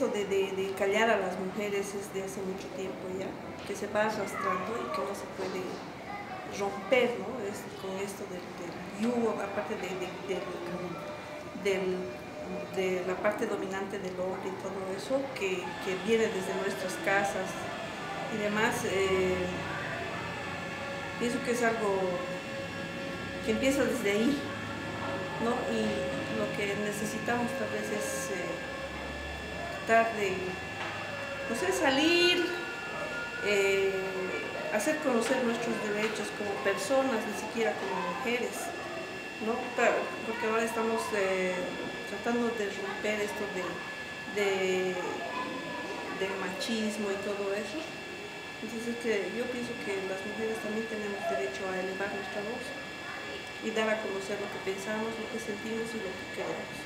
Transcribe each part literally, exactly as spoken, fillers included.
eso de, de, de callar a las mujeres es de hace mucho tiempo ya, que se va arrastrando y que no se puede romper, ¿no? Es con esto del, del yugo, aparte de, de, de, del, de la parte dominante del hombre y todo eso, que, que viene desde nuestras casas y demás. Eh, pienso que es algo que empieza desde ahí, ¿no? Y lo que necesitamos tal vez es eh, tratar de, no sé, salir, eh, hacer conocer nuestros derechos como personas, ni siquiera como mujeres, ¿no? Porque ahora estamos eh, tratando de romper esto de, de, del machismo y todo eso. Entonces que yo pienso que las mujeres también tenemos derecho a elevar nuestra voz y dar a conocer lo que pensamos, lo que sentimos y lo que queremos.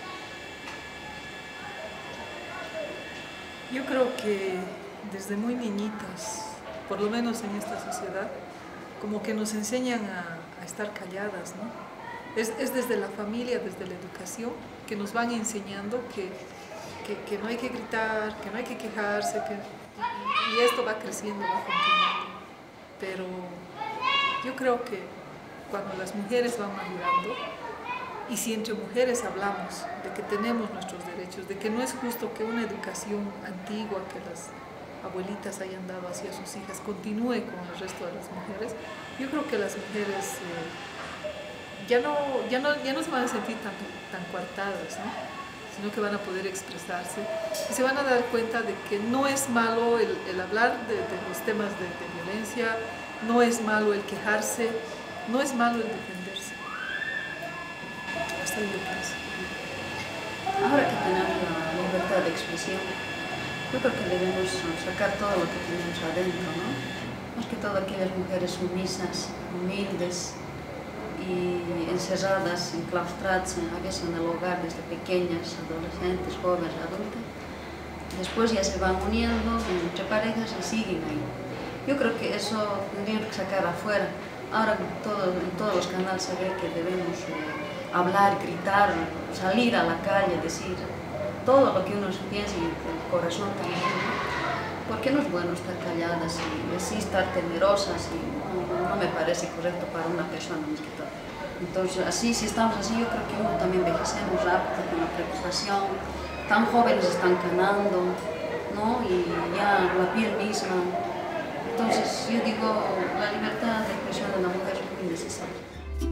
Yo creo que desde muy niñitas, por lo menos en esta sociedad, como que nos enseñan a, a estar calladas, ¿no? Es, es desde la familia, desde la educación, que nos van enseñando que, que, que no hay que gritar, que no hay que quejarse, que, y esto va creciendo, va continuando. Pero yo creo que cuando las mujeres van madurando, y si entre mujeres hablamos de que tenemos nuestros derechos, de que no es justo que una educación antigua que las abuelitas hayan dado hacia sus hijas continúe con el resto de las mujeres, yo creo que las mujeres eh, ya, no, ya, no, ya no se van a sentir tan, tan coartadas, ¿no? Sino que van a poder expresarse y se van a dar cuenta de que no es malo el, el hablar de, de los temas de, de violencia, no es malo el quejarse, no es malo el defenderse. Hasta ahí yo pienso. Ahora que tenemos la libertad de expresión, yo creo que debemos sacar todo lo que tenemos adentro, ¿no? Más que todo aquellas mujeres sumisas, humildes y encerradas, enclaustradas, a veces en el hogar desde pequeñas, adolescentes, jóvenes, adultas. Después ya se van uniendo entre parejas y siguen ahí. Yo creo que eso tendríamos que sacar afuera. Ahora todo, en todos los canales se ve que debemos eh, hablar, gritar, salir a la calle, decir todo lo que uno piensa y el corazón también, ¿no? Porque no es bueno estar calladas y así estar temerosas y no, no me parece correcto para una persona más que todo. Entonces así, si estamos así, yo creo que uno también envejecemos rápido con la preocupación, tan jóvenes están ganando, ¿no? Y ya la piel misma. Entonces yo digo, la libertad de expresión de la mujer es muy necesaria.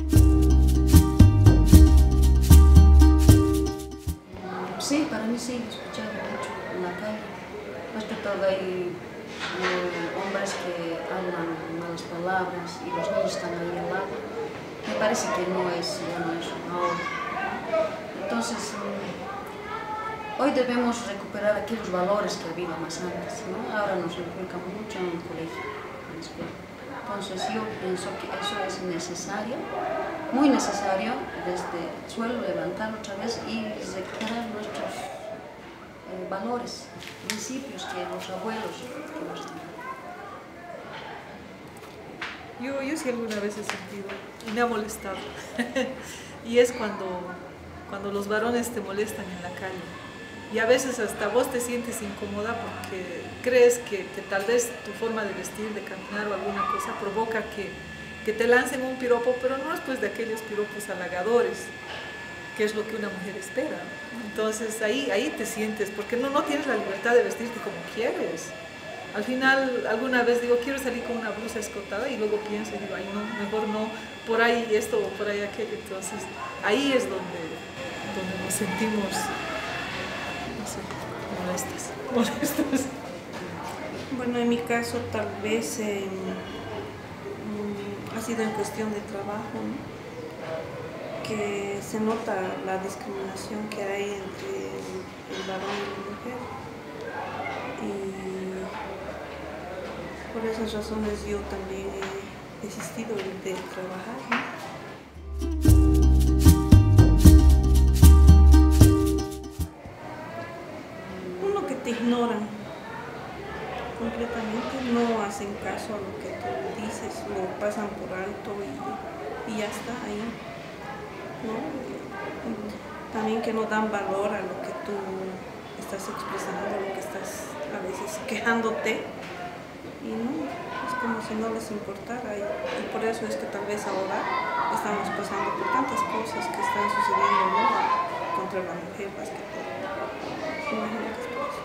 Sí, para mí sí, he escuchado mucho en la calle. Más que todo hay eh, hombres que hablan malas palabras y los niños están ahí al lado. Me parece que no es bueno eso ahora. Entonces, eh, hoy debemos recuperar aquellos valores que había más antes, ¿no? Ahora nos inculcan mucho en el colegio, en la escuela. Entonces yo pienso que eso es necesario, muy necesario, desde el suelo levantar otra vez y recuperar nuestros eh, valores, principios que los abuelos que nos dan. Yo, yo sí alguna vez he sentido y me ha molestado y es cuando, cuando los varones te molestan en la calle y a veces hasta vos te sientes incómoda porque crees que, que tal vez tu forma de vestir, de caminar o alguna cosa provoca que, que te lancen un piropo, pero no es pues de aquellos piropos halagadores, que es lo que una mujer espera. Entonces ahí, ahí te sientes, porque no, no tienes la libertad de vestirte como quieres. Al final, alguna vez digo, quiero salir con una blusa escotada y luego pienso y digo, ay no, mejor no, por ahí esto o por ahí aquello. Entonces ahí es donde, donde nos sentimos, no sé, molestas, molestas. Bueno, en mi caso tal vez eh, ha sido en cuestión de trabajo, ¿no? Que se nota la discriminación que hay entre el, el varón y la mujer. Y por esas razones yo también he desistido de trabajar, ¿no? Uno que te ignoran completamente, no hacen caso a lo que tú dices, lo pasan por alto y, y ya está ahí, ¿no? También que no dan valor a lo que tú estás expresando, lo que estás a veces quejándote, y no, es como si no les importara, y, y por eso es que tal vez ahora estamos pasando por tantas cosas que están sucediendo, ¿no?, contra la mujer más que todo. Imagino que es por eso.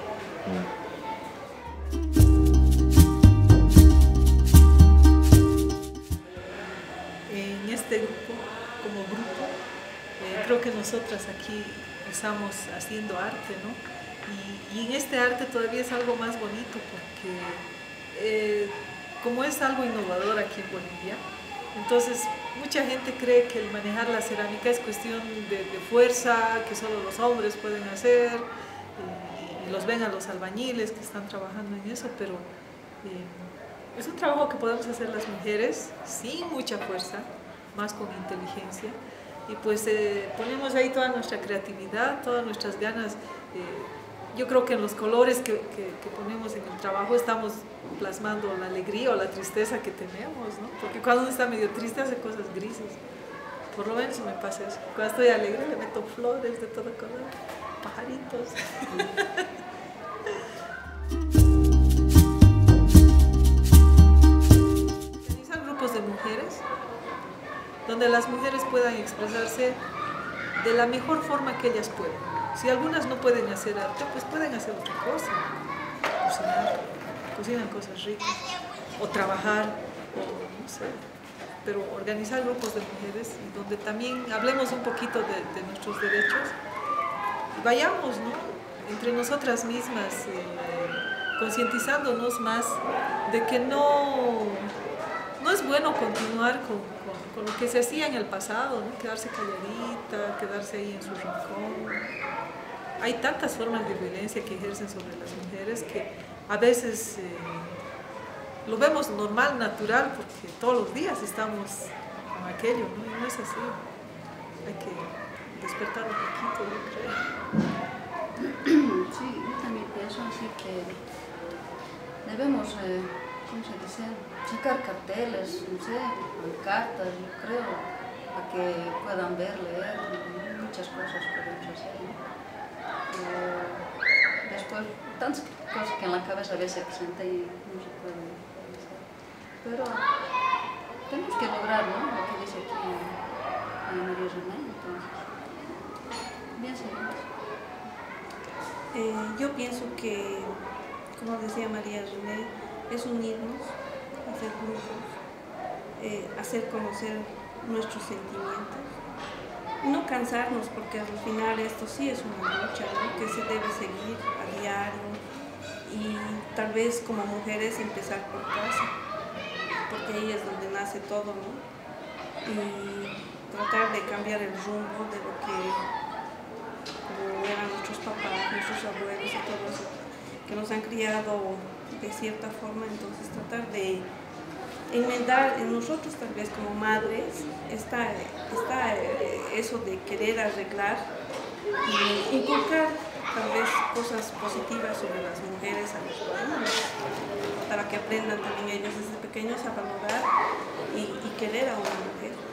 En este grupo, como grupo, eh, creo que nosotras aquí estamos haciendo arte, ¿no? Y, y en este arte todavía es algo más bonito porque eh, como es algo innovador aquí en Bolivia, entonces mucha gente cree que el manejar la cerámica es cuestión de, de fuerza, que solo los hombres pueden hacer, eh, y los ven a los albañiles que están trabajando en eso, pero eh, es un trabajo que podemos hacer las mujeres sin mucha fuerza, más con inteligencia, y pues eh, ponemos ahí toda nuestra creatividad, todas nuestras ganas. Eh, yo creo que en los colores que, que, que ponemos en el trabajo estamos plasmando la alegría o la tristeza que tenemos, ¿no? Porque cuando uno está medio triste hace cosas grises, por lo menos me pasa eso. Cuando estoy alegre le meto flores de todo color, pajaritos. Organizar grupos de mujeres donde las mujeres puedan expresarse de la mejor forma que ellas pueden. Si algunas no pueden hacer arte, pues pueden hacer otra cosa, cocinar, cocinan cosas ricas, o trabajar, o no sé, pero organizar grupos de mujeres donde también hablemos un poquito de, de nuestros derechos y vayamos, ¿no?, entre nosotras mismas, eh, concientizándonos más de que no, no es bueno continuar con, con, con lo que se hacía en el pasado, ¿no?, quedarse calladita, quedarse ahí en su rincón. Hay tantas formas de violencia que ejercen sobre las mujeres que a veces eh, lo vemos normal, natural, porque todos los días estamos con aquello, ¿no? Y no es así. Hay que despertar un poquito, yo creo. Sí, yo también pienso así que debemos, eh, ¿cómo se dice?, sacar carteles, no sé, cartas, yo creo, para que puedan ver, leer, muchas cosas podemos hacer, ¿no? Eh, después, tantas cosas que en la cabeza a veces se presenta y no se puede hacer. Pero tenemos que lograr, ¿no?, lo que dice aquí Ana María René, entonces, bien seguimos. Eh, yo pienso que, como decía María René, es unirnos, hacer grupos, eh, hacer conocer nuestros sentimientos, no cansarnos, porque al final esto sí es una lucha, ¿no?, que se debe seguir a diario, y tal vez como mujeres empezar por casa, porque ahí es donde nace todo, ¿no?, y tratar de cambiar el rumbo de lo que como eran nuestros papás, nuestros abuelos y todo eso, que nos han criado de cierta forma. Entonces tratar de enmendar en nosotros, tal vez como madres, está, está eso de querer arreglar y inculcar tal vez cosas positivas sobre las mujeres a los jóvenes, para que aprendan también ellos desde pequeños a valorar y, y querer a una mujer.